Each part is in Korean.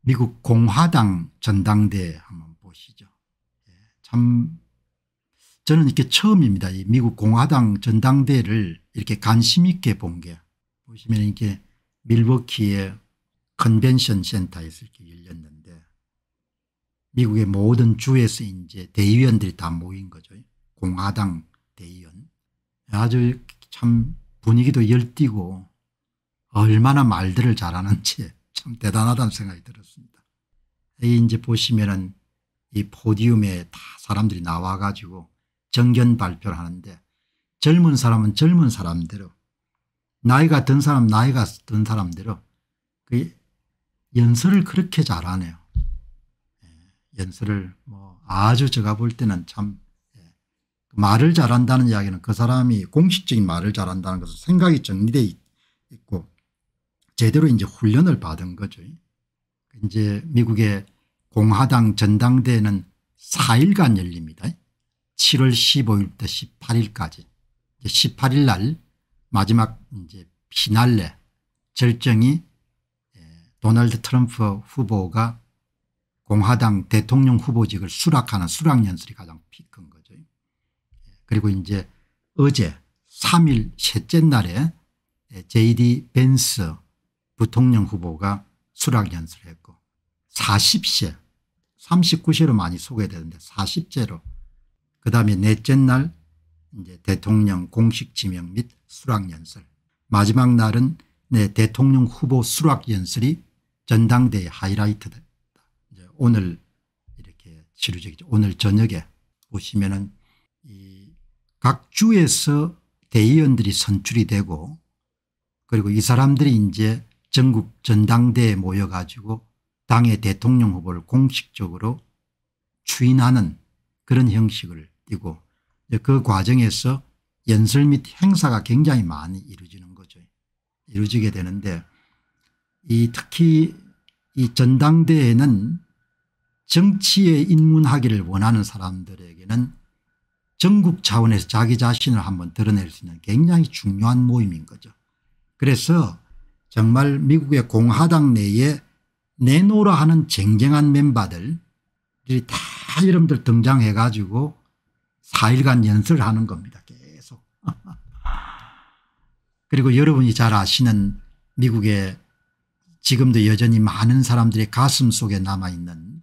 미국 공화당 전당대회 한번 보시죠. 참 저는 이렇게 처음입니다. 이 미국 공화당 전당대회를 이렇게 관심 있게 본 게 보시면 이렇게 밀워키의 컨벤션 센터에서 이렇게 열렸는데 미국의 모든 주에서 이제 대의원들이 다 모인 거죠. 공화당 대의원. 아주 참 분위기도 열띠고 얼마나 말들을 잘하는지 참 대단하다는 생각이 들었습니다. 이 이제 보시면은 이 포디움에 다 사람들이 나와 가지고 정견 발표를 하는데 젊은 사람은 젊은 사람대로 나이가 든 사람 나이가 든 사람대로 그 연설을 그렇게 잘하네요. 연설을 뭐 아주 제가 볼 때는 참 말을 잘한다는 이야기는 그 사람이 공식적인 말을 잘한다는 것은 생각이 정리되어 있고 제대로 이제 훈련을 받은 거죠. 이제 미국의 공화당 전당대회는 4일간 열립니다. 7월 15일부터 18일까지 18일 날 마지막 이제 피날레 절정이 도널드 트럼프 후보가 공화당 대통령 후보직을 수락하는 수락연설이 가장 큰 거죠. 그리고 이제 어제 3일 셋째 날에 JD 벤스 부통령 후보가 수락연설을 했고 40세 39세로 많이 소개되는데 40세로 그다음에 넷째 날 이제 대통령 공식 지명 및 수락연설 마지막 날은 대통령 후보 수락연설이 전당대회 하이라이트다. 오늘 이렇게 치루적이죠. 오늘 저녁에 보시면은 이 각 주에서 대의원들이 선출이 되고 그리고 이 사람들이 이제 전국 전당대회에 모여 가지고 당의 대통령 후보를 공식적으로 추인하는 그런 형식을 띠고 그 과정에서 연설 및 행사가 굉장히 많이 이루어지는 거죠. 이루어지게 되는데 이 특히 이 전당대회는 정치에 입문하기를 원하는 사람들에게는 전국 차원에서 자기 자신을 한번 드러낼 수 있는 굉장히 중요한 모임인 거죠. 그래서 정말 미국의 공화당 내에 내노라 하는 쟁쟁한 멤버들이 다 여러분들 등장해 가지고 4일간 연설을 하는 겁니다. 계속. 그리고 여러분이 잘 아시는 미국의 지금도 여전히 많은 사람들의 가슴 속에 남아있는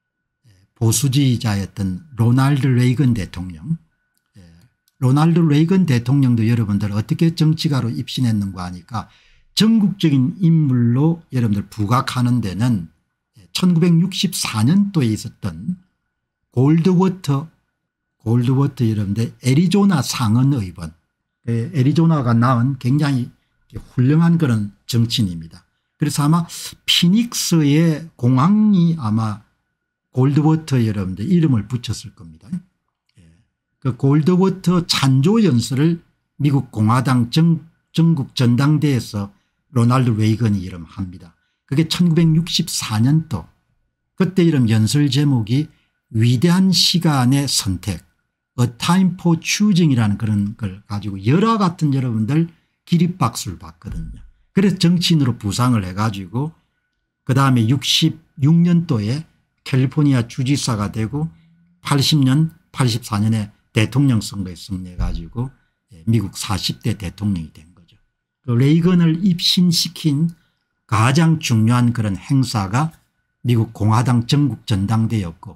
보수주의자였던 로널드 레이건 대통령. 로널드 레이건 대통령도 여러분들 어떻게 정치가로 입신했는가 하니까 전국적인 인물로 여러분들 부각하는 데는 1964년도에 있었던 골드워터 여러분들 애리조나 상원 의원 애리조나가 낳은 굉장히 훌륭한 그런 정치인입니다. 그래서 아마 피닉스의 공항이 아마 골드워터 여러분들 이름을 붙였을 겁니다. 그 골드워터 찬조 연설을 미국 공화당 전국 전당대회에서 로널드 레이건이 이름 합니다. 그게 1964년도 그때 이름 연설 제목이 위대한 시간의 선택 A Time for Choosing이라는 그런 걸 가지고 열화 같은 여러분들 기립박수를 받거든요. 그래서 정치인으로 부상을 해가지고 그다음에 66년도에 캘리포니아 주지사가 되고 80년 84년에 대통령 선거에 승리해 가지고 미국 40대 대통령이 된 거죠. 그 레이건을 입신시킨 가장 중요한 그런 행사가 미국 공화당 전국 전당대회였고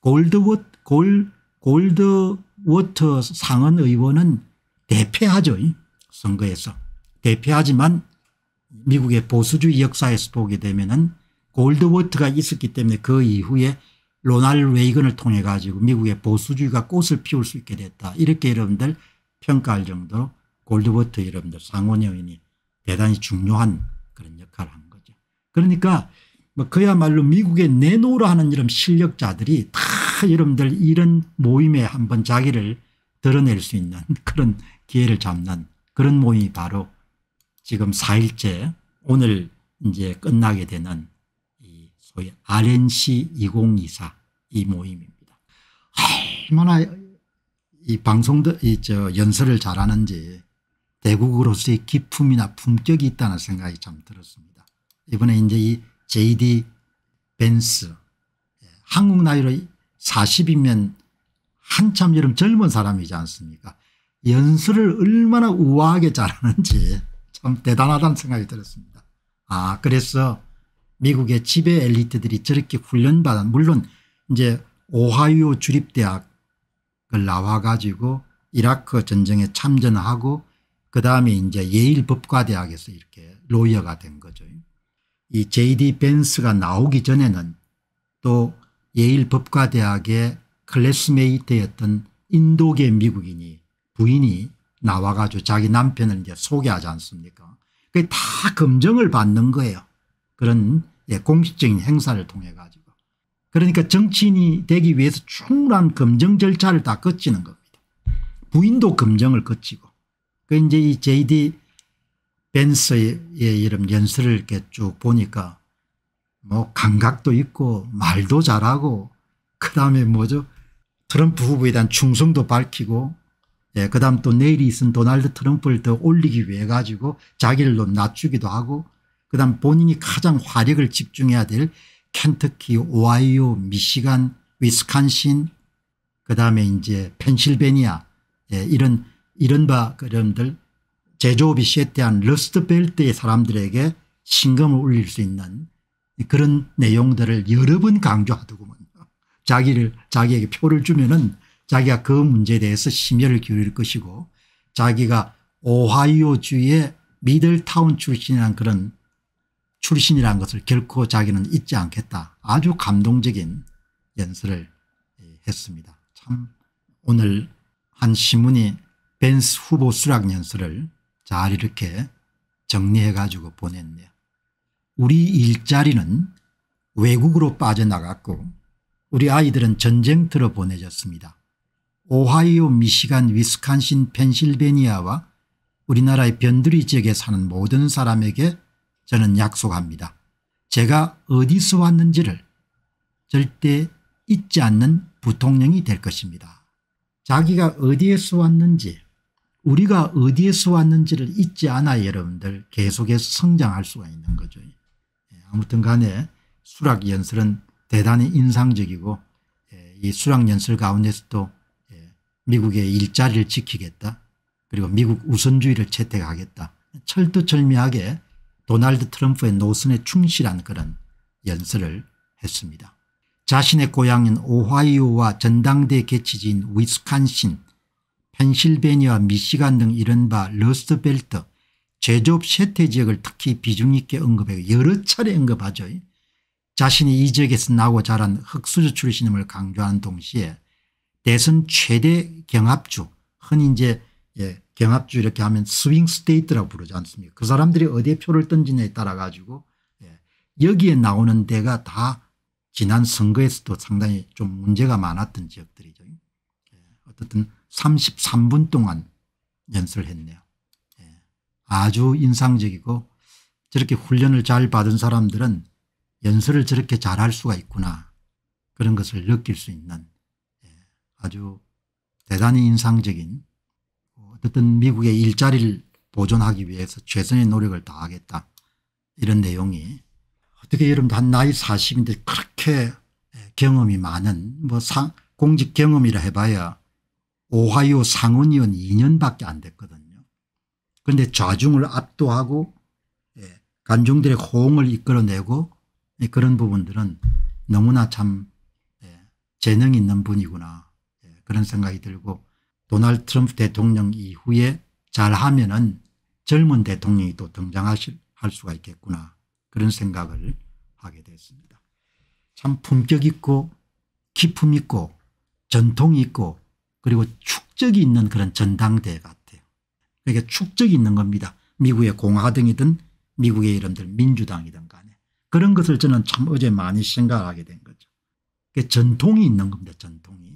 골드워터 상원 의원은 대패하죠. 선거에서. 대패하지만 미국의 보수주의 역사에서 보게 되면은 골드워터가 있었기 때문에 그 이후에 로널드 레이건을 통해 가지고 미국의 보수주의가 꽃을 피울 수 있게 됐다. 이렇게 여러분들 평가할 정도로 골드워터 여러분들 상원 의원이 대단히 중요한 그런 역할을 한 거죠. 그러니까 뭐 그야말로 미국의 내노라 하는 이런 실력자들이 다 여러분들 이런 모임에 한번 자기를 드러낼 수 있는 그런 기회를 잡는 그런 모임이 바로 지금 4일째 오늘 이제 끝나게 되는 이 소위 RNC 2024 이 모임입니다. 얼마나 이 방송도 연설을 잘하는지 대국으로서의 기품이나 품격이 있다는 생각이 참 들었습니다. 이번에 이제 이 JD 벤스. 한국 나이로 40이면 한참 여름 젊은 사람이지 않습니까? 연설을 얼마나 우아하게 잘하는지 참 대단하다는 생각이 들었습니다. 그래서 미국의 지배 엘리트들이 저렇게 훈련받은, 물론 이제 오하이오 주립대학을 나와 가지고 이라크 전쟁에 참전하고 그다음에 이제 예일 법과대학에서 이렇게 로이어가 된 거죠. 이 J.D. 벤스가 나오기 전에는 또 예일 법과대학의 클래스메이트였던 인도계 미국인이 부인이 나와 가지고 자기 남편을 이제 소개하지 않습니까? 그게 다 검증을 받는 거예요. 그런 공식적인 행사를 통해 가지고. 그러니까 정치인이 되기 위해서 충분한 검증 절차를 다 거치는 겁니다. 부인도 검증을 거치고. 그 이제 이 J.D. 벤스의 이런 연설을 이렇게 쭉 보니까 뭐 감각도 있고 말도 잘하고 그다음에 뭐죠? 트럼프 후보에 대한 충성도 밝히고 그다음 또 내일이 있은 도널드 트럼프를 더 올리기 위해 가지고 자기를 좀 낮추기도 하고 그다음 본인이 가장 화력을 집중해야 될 켄터키, 오하이오, 미시간, 위스콘신 그다음에 이제 펜실베니아 이른바 그런들 제조업이 쇠퇴한 러스트벨트의 사람들에게 신금을 울릴 수 있는 그런 내용들을 여러 번 강조하더구먼요. 자기에게 표를 주면은 자기가 그 문제에 대해서 심혈을 기울일 것이고 자기가 오하이오주의 미들타운 출신이라는 그런 출신이라는 것을 결코 자기는 잊지 않겠다. 아주 감동적인 연설을 했습니다. 참 오늘 한 신문이 벤스 후보 수락 연설을 잘 이렇게 정리해 가지고 보냈네요. 우리 일자리는 외국으로 빠져나갔고 우리 아이들은 전쟁터로 보내졌습니다. 오하이오, 미시간, 위스콘신, 펜실베니아와 우리나라의 변두리 지역에 사는 모든 사람에게 저는 약속합니다. 제가 어디서 왔는지를 절대 잊지 않는 부통령이 될 것입니다. 자기가 어디에서 왔는지 우리가 어디에서 왔는지를 잊지 않아 여러분들 계속해서 성장할 수가 있는 거죠. 아무튼 간에 수락 연설은 대단히 인상적이고 이 수락 연설 가운데서도 미국의 일자리를 지키겠다 그리고 미국 우선주의를 채택하겠다 철두철미하게 도널드 트럼프의 노선에 충실한 그런 연설을 했습니다. 자신의 고향인 오하이오와 전당대 개치지인 위스콘신, 펜실베니아, 미시간 등 이른바 러스트벨트 제조업 쇠퇴 지역을 특히 비중 있게 언급하고 여러 차례 언급하죠. 자신이 이 지역에서 나고 자란 흑수저 출신임을 강조하는 동시에 대선 최대 경합주 흔히 이제 경합주 이렇게 하면 스윙 스테이트라고 부르지 않습니까? 그 사람들이 어디에 표를 던지냐에 따라 가지고 여기에 나오는 데가 다 지난 선거에서도 상당히 좀 문제가 많았던 지역들이죠. 어쨌든 33분 동안 연설을 했네요. 아주 인상적이고 저렇게 훈련을 잘 받은 사람들은 연설을 저렇게 잘할 수가 있구나 그런 것을 느낄 수 있는 아주 대단히 인상적인 어쨌든 미국의 일자리를 보존하기 위해서 최선의 노력을 다하겠다 이런 내용이 어떻게 여러분들 한 나이 40인데 그렇게 경험이 많은 뭐 공직 경험이라 해봐야 오하이오 상원의원 2년밖에 안 됐거든요. 그런데 좌중을 압도하고 관중들의 호응을 이끌어내고 그런 부분들은 너무나 참 재능 있는 분이구나 그런 생각이 들고 도널드 트럼프 대통령 이후에 잘하면은 젊은 대통령이 또 등장할 수가 있겠구나 그런 생각을 하게 됐습니다. 참 품격 있고 기품 있고 전통이 있고 그리고 축적이 있는 그런 전당대 같아요. 그러니까 축적이 있는 겁니다. 미국의 공화당이든 미국의 이름들 민주당이든 간에. 그런 것을 저는 참 어제 많이 생각하게 된 거죠. 전통이 있는 겁니다. 전통이.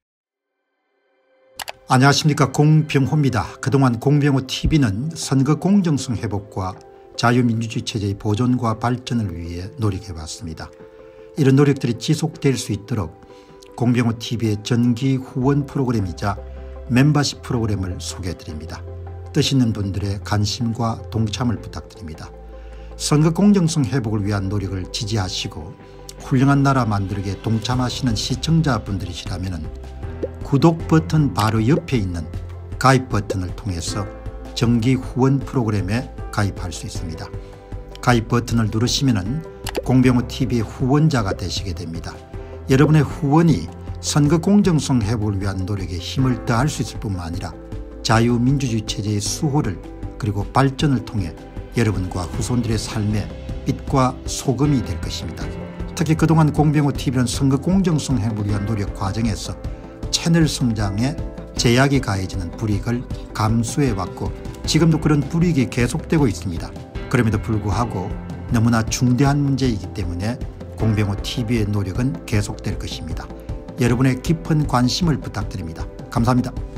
안녕하십니까, 공병호입니다. 그동안 공병호 TV는 선거 공정성 회복과 자유민주주의 체제의 보존과 발전을 위해 노력해왔습니다. 이런 노력들이 지속될 수 있도록 공병호 TV의 정기 후원 프로그램이자 멤버십 프로그램을 소개해드립니다. 뜻 있는 분들의 관심과 동참을 부탁드립니다. 선거 공정성 회복을 위한 노력을 지지하시고 훌륭한 나라 만들기에 동참하시는 시청자분들이시라면 구독 버튼 바로 옆에 있는 가입 버튼을 통해서 정기 후원 프로그램에 가입할 수 있습니다. 가입 버튼을 누르시면 공병호TV의 후원자가 되시게 됩니다. 여러분의 후원이 선거 공정성 회복을 위한 노력에 힘을 더할 수 있을 뿐만 아니라 자유민주주의 체제의 수호를 그리고 발전을 통해 여러분과 후손들의 삶에 빛과 소금이 될 것입니다. 특히 그동안 공병호TV는 선거 공정성 회복을 위한 노력 과정에서 채널 성장에 제약이 가해지는 불이익을 감수해왔고 지금도 그런 불이익이 계속되고 있습니다. 그럼에도 불구하고 너무나 중대한 문제이기 때문에 공병호TV의 노력은 계속될 것입니다. 여러분의 깊은 관심을 부탁드립니다. 감사합니다.